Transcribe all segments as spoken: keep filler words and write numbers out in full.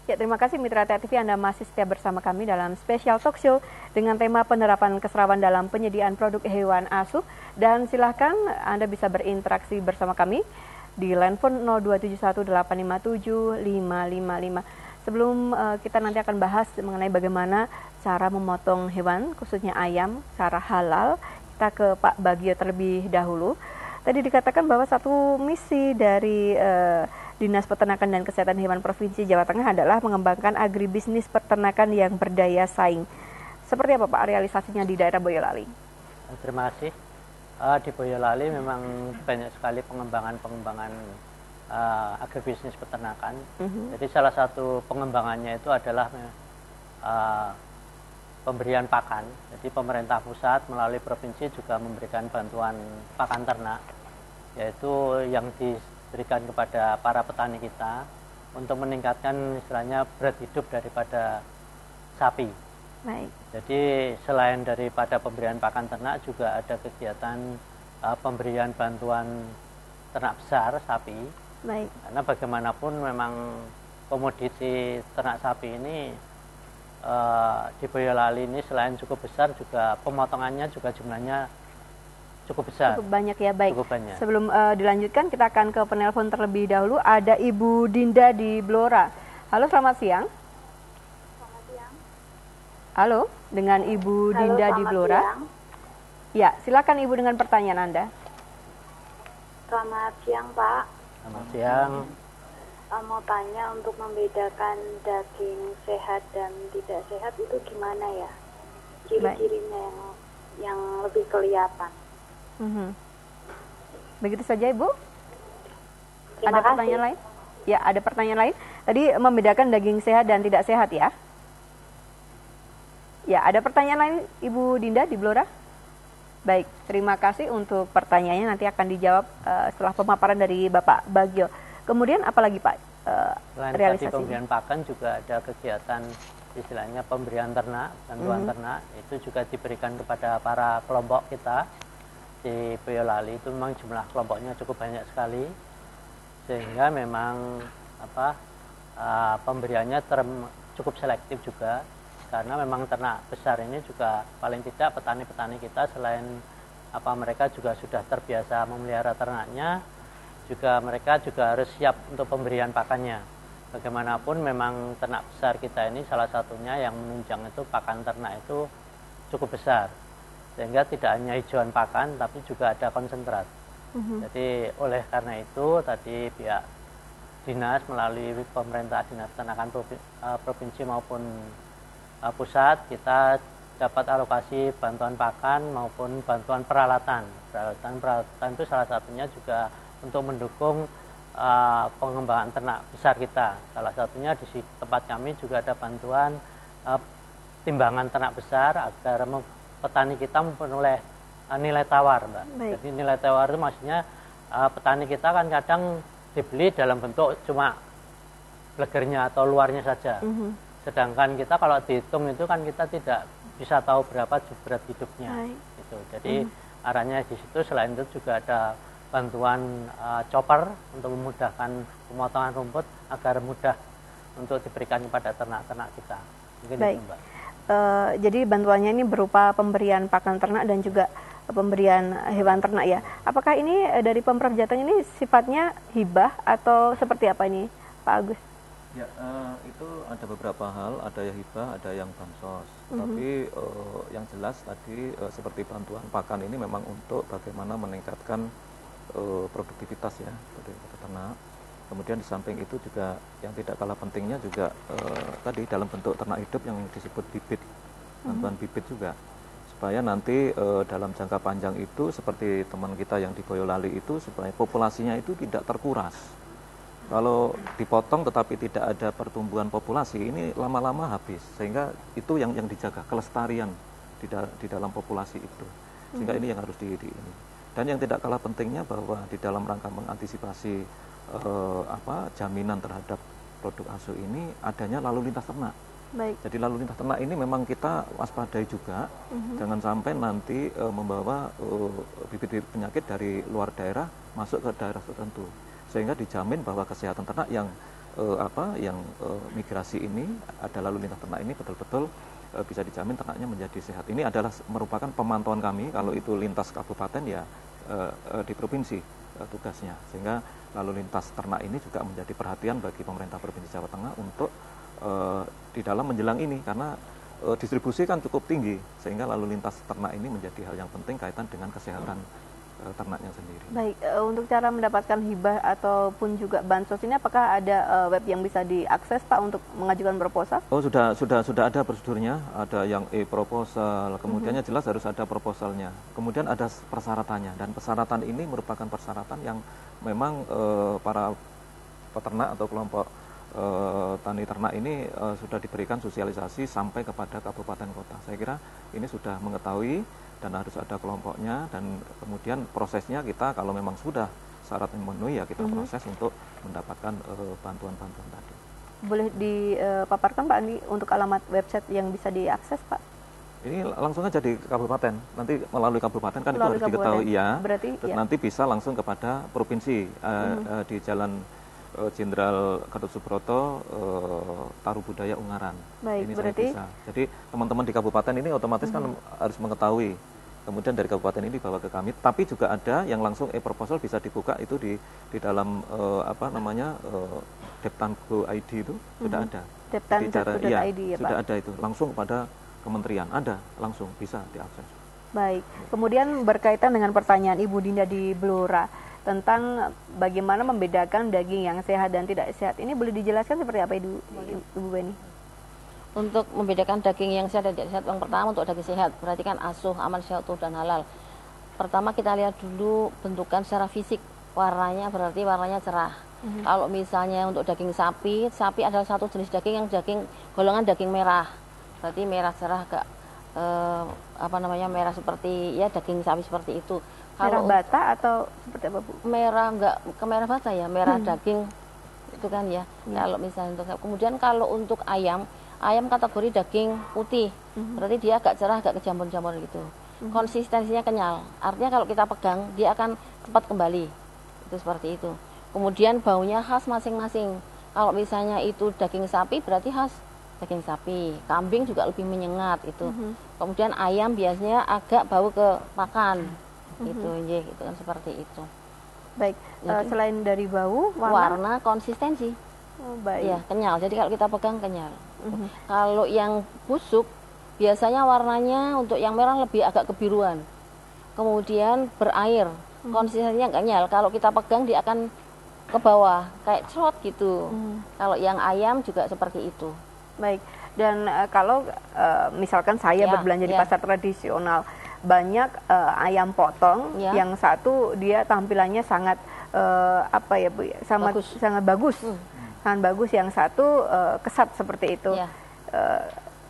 Ya, terima kasih Mitra T V, Anda masih setia bersama kami dalam spesial talk show dengan tema penerapan keserawan dalam penyediaan produk hewan asuh. Dan silahkan Anda bisa berinteraksi bersama kami di line phone nol dua tujuh satu delapan lima tujuh lima lima lima. Sebelum uh, kita nanti akan bahas mengenai bagaimana cara memotong hewan, khususnya ayam, cara halal, kita ke Pak Bagio terlebih dahulu. Tadi dikatakan bahwa satu misi dari uh, Dinas Peternakan dan Kesehatan Hewan Provinsi Jawa Tengah adalah mengembangkan agribisnis peternakan yang berdaya saing. Seperti apa Pak realisasinya di daerah Boyolali? Terima kasih. Uh, di Boyolali memang banyak sekali pengembangan-pengembangan uh, agribisnis peternakan. Uh-huh. Jadi salah satu pengembangannya itu adalah uh, pemberian pakan. Jadi pemerintah pusat melalui provinsi juga memberikan bantuan pakan ternak, yaitu yang di berikan kepada para petani kita untuk meningkatkan istilahnya berat hidup daripada sapi. Baik. Jadi selain daripada pemberian pakan ternak juga ada kegiatan uh, pemberian bantuan ternak besar sapi. Baik. Karena bagaimanapun memang komoditi ternak sapi ini uh, di Boyolali ini selain cukup besar juga pemotongannya juga jumlahnya cukup besar. Cukup banyak ya, baik. Cukup banyak. Sebelum uh, dilanjutkan, kita akan ke penelpon terlebih dahulu. Ada Ibu Dinda di Blora. Halo, selamat siang. Selamat siang. Halo, dengan Ibu Halo, Dinda di Blora. Siang. Ya, silakan Ibu dengan pertanyaan Anda. Selamat siang, Pak. Selamat siang. Uh, mau tanya untuk membedakan daging sehat dan tidak sehat itu gimana ya? Ciri-cirinya yang yang lebih kelihatan. Mm-hmm. Begitu saja Ibu. Terima ada kasih. Pertanyaan lain? Ya, ada pertanyaan lain. Tadi membedakan daging sehat dan tidak sehat ya. Ya, ada pertanyaan lain Ibu Dinda di Blora? Baik, terima kasih untuk pertanyaannya, nanti akan dijawab uh, setelah pemaparan dari Bapak Bagio. Kemudian apalagi Pak uh, Selain realisasi? tadi pemberian pakan juga ada kegiatan istilahnya pemberian ternak, bantuan mm-hmm. ternak itu juga diberikan kepada para kelompok kita di Boyolali. Itu memang jumlah kelompoknya cukup banyak sekali, sehingga memang apa uh, pemberiannya term, cukup selektif juga, karena memang ternak besar ini juga paling tidak petani-petani kita selain apa mereka juga sudah terbiasa memelihara ternaknya, juga mereka juga harus siap untuk pemberian pakannya. Bagaimanapun memang ternak besar kita ini salah satunya yang menunjang itu pakan ternak itu cukup besar, sehingga tidak hanya hijauan pakan tapi juga ada konsentrat. Uh-huh. Jadi oleh karena itu tadi pihak dinas melalui pemerintah dinas peternakan provinsi maupun uh, pusat kita dapat alokasi bantuan pakan maupun bantuan peralatan. Peralatan-peralatan itu salah satunya juga untuk mendukung Uh, pengembangan ternak besar kita. Salah satunya di tempat kami juga ada bantuan uh, timbangan ternak besar agar petani kita memperoleh uh, nilai tawar, Mbak. Baik. Jadi nilai tawar itu maksudnya uh, petani kita kan kadang dibeli dalam bentuk cuma blegernya atau luarnya saja. Uh-huh. Sedangkan kita kalau dihitung itu kan kita tidak bisa tahu berapa berat hidupnya. Gitu. Jadi uh-huh. arahnya di situ selain itu juga ada bantuan uh, chopper untuk memudahkan pemotongan rumput agar mudah untuk diberikan kepada ternak-ternak kita. Mungkin baik. Itu, Mbak. Uh, jadi bantuannya ini berupa pemberian pakan ternak dan juga pemberian hewan ternak ya. Apakah ini uh, dari Pemprov Jateng ini sifatnya hibah atau seperti apa ini, Pak Agus? Ya, uh, itu ada beberapa hal, ada yang hibah, ada yang bansos. Uh-huh. Tapi uh, yang jelas tadi uh, seperti bantuan pakan ini memang untuk bagaimana meningkatkan produktivitas ya dari ternak. Kemudian di samping itu juga yang tidak kalah pentingnya juga eh, tadi dalam bentuk ternak hidup yang disebut bibit, bantuan mm-hmm. bibit juga, supaya nanti eh, dalam jangka panjang itu seperti teman kita yang di Boyolali itu supaya populasinya itu tidak terkuras. Kalau dipotong tetapi tidak ada pertumbuhan populasi ini lama-lama habis, sehingga itu yang yang dijaga kelestarian di, da di dalam populasi itu, sehingga mm-hmm. ini yang harus di, di ini. Dan yang tidak kalah pentingnya bahwa di dalam rangka mengantisipasi eh, apa jaminan terhadap produk asuh ini adanya lalu lintas ternak. Baik. Jadi lalu lintas ternak ini memang kita waspadai juga, uh-huh. jangan sampai nanti eh, membawa bibit-bibit eh, penyakit dari luar daerah masuk ke daerah tertentu, sehingga dijamin bahwa kesehatan ternak yang uh, apa yang uh, migrasi ini, ada lalu lintas ternak ini betul-betul uh, bisa dijamin ternaknya menjadi sehat. Ini adalah merupakan pemantauan kami, kalau itu lintas kabupaten ya uh, uh, di provinsi uh, tugasnya, sehingga lalu lintas ternak ini juga menjadi perhatian bagi pemerintah Provinsi Jawa Tengah untuk uh, di dalam menjelang ini, karena uh, distribusi kan cukup tinggi, sehingga lalu lintas ternak ini menjadi hal yang penting kaitan dengan kesehatan uh, ternaknya sendiri. Baik, uh, untuk cara mendapatkan hibah ataupun juga bansos ini, apakah ada uh, web yang bisa diakses Pak untuk mengajukan proposal? Oh, sudah sudah sudah ada prosedurnya, ada yang e-proposal, kemudiannya jelas harus ada proposalnya, kemudian ada persyaratannya, dan persyaratan ini merupakan persyaratan yang memang uh, para peternak atau kelompok Uh, tani ternak ini uh, sudah diberikan sosialisasi sampai kepada kabupaten kota. Saya kira ini sudah mengetahui dan harus ada kelompoknya, dan kemudian prosesnya kita kalau memang sudah syarat memenuhi ya kita mm-hmm. proses untuk mendapatkan uh, bantuan-bantuan tadi. Boleh dipaparkan Pak Andi untuk alamat website yang bisa diakses Pak? Ini langsung aja di kabupaten, nanti melalui kabupaten kan melalui itu harus diketahui ya. Berarti ya. Nanti bisa langsung kepada provinsi uh, mm-hmm. uh, di Jalan Jenderal Gatot Subroto, uh, Taru Budaya Ungaran. Baik, ini berarti saya bisa. Jadi teman-teman di kabupaten ini otomatis hmm. kan harus mengetahui. Kemudian dari kabupaten ini dibawa ke kami. Tapi juga ada yang langsung e-proposal bisa dibuka itu di di dalam uh, apa namanya uh, Deptango I D itu hmm. sudah ada. Deptango ya, I D ya Pak. Sudah ada itu langsung kepada kementerian, ada langsung bisa diakses. Baik. Kemudian berkaitan dengan pertanyaan Ibu Dinda di Blora tentang bagaimana membedakan daging yang sehat dan tidak sehat. Ini boleh dijelaskan seperti apa Ibu, Ibu Beni? Untuk membedakan daging yang sehat dan tidak sehat, yang pertama untuk daging sehat, berarti kan asuh, aman, sehat, utuh, dan halal. Pertama kita lihat dulu bentukan secara fisik, warnanya berarti warnanya cerah. Mm-hmm. Kalau misalnya untuk daging sapi, sapi adalah satu jenis daging yang daging golongan daging merah, berarti merah cerah, agak eh, apa namanya merah seperti ya daging sapi seperti itu. Merah bata atau seperti apa Bu? Merah enggak ke merah bata ya, merah hmm. daging itu kan ya. Hmm. Kalau misalnya untuk kemudian kalau untuk ayam, ayam kategori daging putih, hmm. berarti dia agak cerah, agak kejambon-jambon gitu. Hmm. Konsistensinya kenyal, artinya kalau kita pegang dia akan cepat kembali. Itu seperti itu. Kemudian baunya khas masing-masing. Kalau misalnya itu daging sapi berarti khas daging sapi, kambing juga lebih menyengat itu. Hmm. Kemudian ayam biasanya agak bau ke pakan. Itu mm-hmm. ya, gitu kan seperti itu. Baik, uh, selain dari bau, warna, warna konsistensi. Oh, baik. Ya, kenyal. Jadi kalau kita pegang kenyal. Mm-hmm. Kalau yang busuk biasanya warnanya untuk yang merah lebih agak kebiruan. Kemudian berair, mm-hmm. konsistensinya kenyal. Kalau kita pegang dia akan ke bawah kayak cerot gitu. Mm-hmm. Kalau yang ayam juga seperti itu. Baik. Dan uh, kalau uh, misalkan saya ya, berbelanja ya. di pasar tradisional, banyak uh, ayam potong, ya. yang satu dia tampilannya sangat uh, apa ya Bu, sangat bagus. sangat bagus, hmm. sangat bagus. Yang satu uh, kesat seperti itu. Ya. Uh,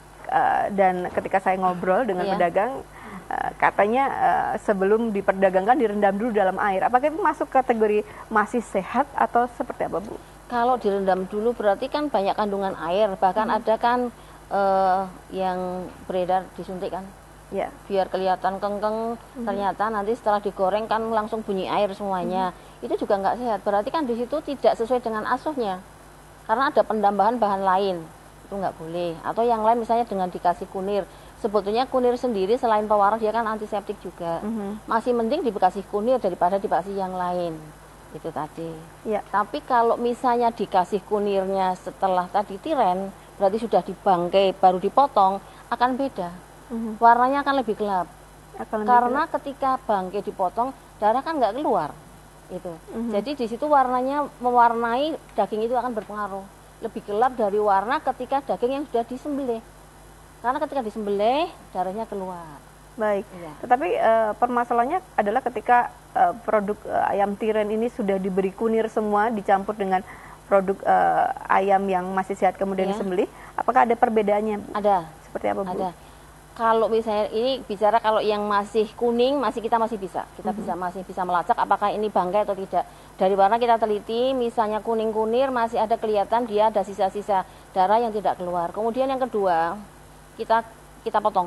uh, dan ketika saya ngobrol dengan ya. pedagang, uh, katanya uh, sebelum diperdagangkan direndam dulu dalam air. Apakah itu masuk kategori masih sehat atau seperti apa Bu? Kalau direndam dulu berarti kan banyak kandungan air, bahkan hmm. ada kan uh, yang beredar disuntik kan. Ya, biar kelihatan kengkeng, mm-hmm. ternyata nanti setelah digoreng kan langsung bunyi air semuanya. Mm-hmm. Itu juga nggak sehat. Berarti kan di situ tidak sesuai dengan asuhnya. Karena ada penambahan bahan lain. Itu nggak boleh. Atau yang lain misalnya dengan dikasih kunir. Sebetulnya kunir sendiri selain pewarna dia kan antiseptik juga. Mm-hmm. Masih mending dikasih kunir daripada dikasih yang lain. Itu tadi. Ya. Tapi kalau misalnya dikasih kunirnya setelah tadi tiren, berarti sudah dibangkai baru dipotong, akan beda. Mm-hmm. Warnanya akan lebih gelap akan lebih karena gelap. Ketika bangkai dipotong darah kan nggak keluar itu. Mm-hmm. Jadi di situ warnanya mewarnai daging itu akan berpengaruh lebih gelap dari warna ketika daging yang sudah disembelih, karena ketika disembelih darahnya keluar. Baik, ya. Tetapi uh, permasalahannya adalah ketika uh, produk uh, ayam tiren ini sudah diberi kunir semua dicampur dengan produk uh, ayam yang masih sehat kemudian ya. disembelih, apakah ada perbedaannya? Ada. Seperti apa Bu? Ada. Kalau misalnya ini bicara kalau yang masih kuning masih kita masih bisa kita mm-hmm. bisa masih bisa melacak apakah ini bangkai atau tidak. Dari warna kita teliti, misalnya kuning kunir masih ada kelihatan dia ada sisa-sisa darah yang tidak keluar. Kemudian yang kedua kita kita potong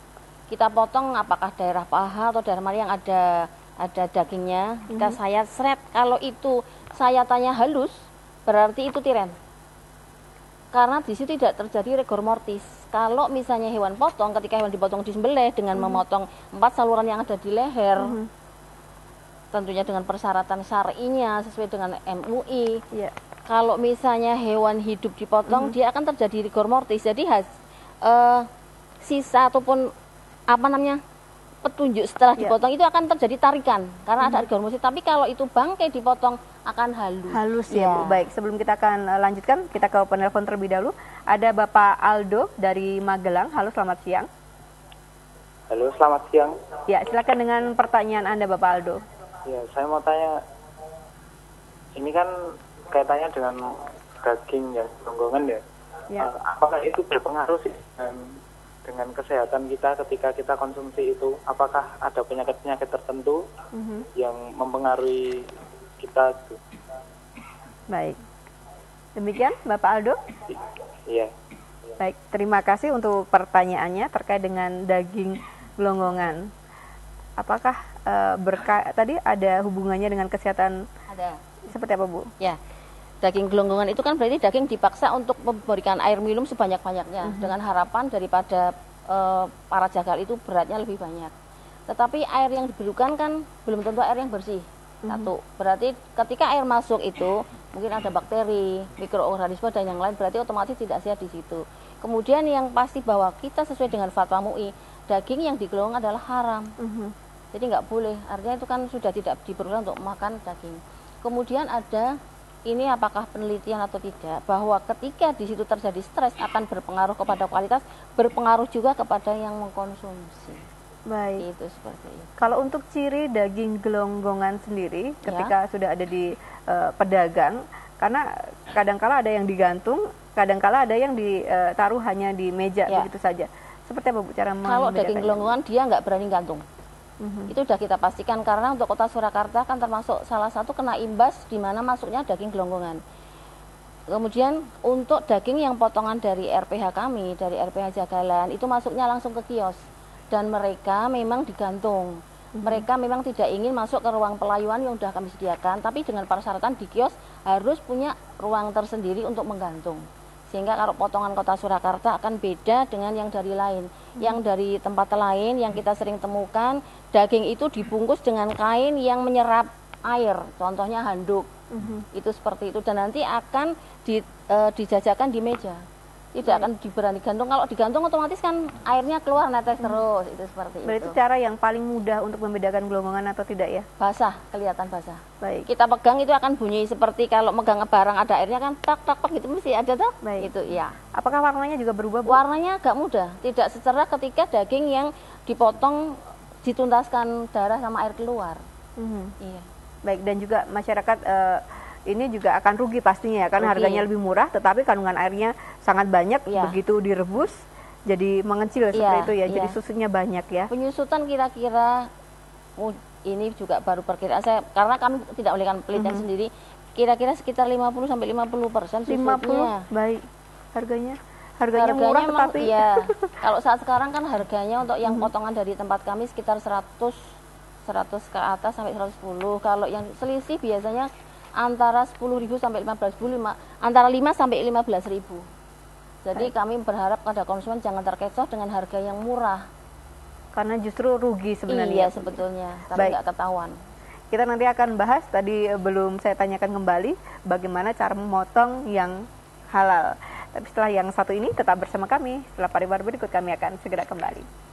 kita potong apakah daerah paha atau daerah mana yang ada ada dagingnya, mm-hmm. kita sayat seret. Kalau itu sayatannya halus berarti itu tiren. Karena di situ tidak terjadi rigor mortis. Kalau misalnya hewan potong, ketika hewan dipotong disembelih dengan hmm. memotong empat saluran yang ada di leher, hmm. tentunya dengan persyaratan syar'inya sesuai dengan M U I. Yeah. Kalau misalnya hewan hidup dipotong, hmm. dia akan terjadi rigor mortis. Jadi has, uh, sisa ataupun apa namanya petunjuk setelah yeah. dipotong itu akan terjadi tarikan karena hmm. ada rigor mortis. Tapi kalau itu bangkai dipotong akan halus. Halus ya, ya Bu. Baik, sebelum kita akan lanjutkan, kita ke penelpon terlebih dahulu. Ada Bapak Aldo dari Magelang. Halo, selamat siang. Halo, selamat siang. Ya, silakan dengan pertanyaan Anda, Bapak Aldo. Ya, saya mau tanya, ini kan kaitannya dengan daging ya, tonggongan ya. ya. Uh, apakah itu berpengaruh sih dengan, dengan kesehatan kita ketika kita konsumsi itu? Apakah ada penyakit-penyakit tertentu uh-huh. yang mempengaruhi kita? Baik, demikian Bapak Aldo. Iya. Baik, terima kasih untuk pertanyaannya terkait dengan daging gelonggongan. Apakah uh, berka tadi ada hubungannya dengan kesehatan? Ada. Seperti apa, Bu? Ya, daging gelonggongan itu kan berarti daging dipaksa untuk memberikan air minum sebanyak-banyaknya uh-huh. dengan harapan daripada uh, para jagal itu beratnya lebih banyak. Tetapi air yang diberikan kan belum tentu air yang bersih. Satu, berarti ketika air masuk itu mungkin ada bakteri, mikroorganisme dan yang lain, berarti otomatis tidak sehat di situ. Kemudian yang pasti bahwa kita sesuai dengan fatwa M U I, daging yang digelonggong adalah haram. Uh-huh. Jadi nggak boleh, artinya itu kan sudah tidak diperlukan untuk makan daging. Kemudian ada, ini apakah penelitian atau tidak, bahwa ketika di situ terjadi stres akan berpengaruh kepada kualitas, berpengaruh juga kepada yang mengkonsumsi. Baik. Itu seperti itu. Kalau untuk ciri daging gelonggongan sendiri ketika ya. sudah ada di uh, pedagang, karena kadangkala ada yang digantung, kadangkala ada yang ditaruh hanya di meja ya. begitu saja. Seperti apa Bu cara membedakannya? Kalau daging gelonggongan dia nggak berani gantung. Uh-huh. Itu sudah kita pastikan karena untuk Kota Surakarta kan termasuk salah satu kena imbas di mana masuknya daging gelonggongan. Kemudian untuk daging yang potongan dari R P H kami, dari R P H Jagalan, itu masuknya langsung ke kios. Dan mereka memang digantung. Mm-hmm. Mereka memang tidak ingin masuk ke ruang pelayuan yang sudah kami sediakan, tapi dengan persyaratan di kios harus punya ruang tersendiri untuk menggantung. Sehingga kalau potongan Kota Surakarta akan beda dengan yang dari lain. Mm-hmm. Yang dari tempat lain yang kita sering temukan, daging itu dibungkus dengan kain yang menyerap air, contohnya handuk. Mm-hmm. Itu seperti itu, dan nanti akan di, e, dijajakan di meja. Tidak hmm. akan diberani gantung. Kalau digantung otomatis kan airnya keluar netes hmm. terus. Itu seperti Berarti itu. Berarti cara yang paling mudah untuk membedakan gelonggongan atau tidak ya? Basah, kelihatan basah. Baik. Kita pegang itu akan bunyi seperti kalau megang barang ada airnya kan tak tak tak gitu mesti ada tuh. Baik. Itu ya. Apakah warnanya juga berubah, Bu? Warnanya agak mudah. Tidak secerah ketika daging yang dipotong dituntaskan darah sama air keluar. Hmm. Iya. Baik, dan juga masyarakat uh, ini juga akan rugi pastinya ya, kan rugi. Harganya lebih murah tetapi kandungan airnya sangat banyak, ya. Begitu direbus jadi mengecil seperti ya, itu ya, ya, jadi susunya banyak ya. Penyusutan kira-kira ini juga baru perkiraan saya karena kami tidak melakukan penelitian mm-hmm. sendiri, kira-kira sekitar lima puluh sampai lima puluh persen susutnya. lima puluh, baik. Harganya harganya, harganya murah memang, tetapi ya. Kalau saat sekarang kan harganya untuk yang mm-hmm. potongan dari tempat kami sekitar seratus ke atas sampai seratus sepuluh. Kalau yang selisih biasanya antara sepuluh ribu sampai lima belas ribu, antara lima sampai lima belas ribu. Jadi baik. Kami berharap pada konsumen jangan terkecoh dengan harga yang murah. Karena justru rugi sebenarnya. Iya sebetulnya, tapi nggak ketahuan. Kita nanti akan bahas, tadi belum saya tanyakan kembali, bagaimana cara memotong yang halal. Tapi setelah yang satu ini tetap bersama kami. Setelah pariwara berikut kami akan segera kembali.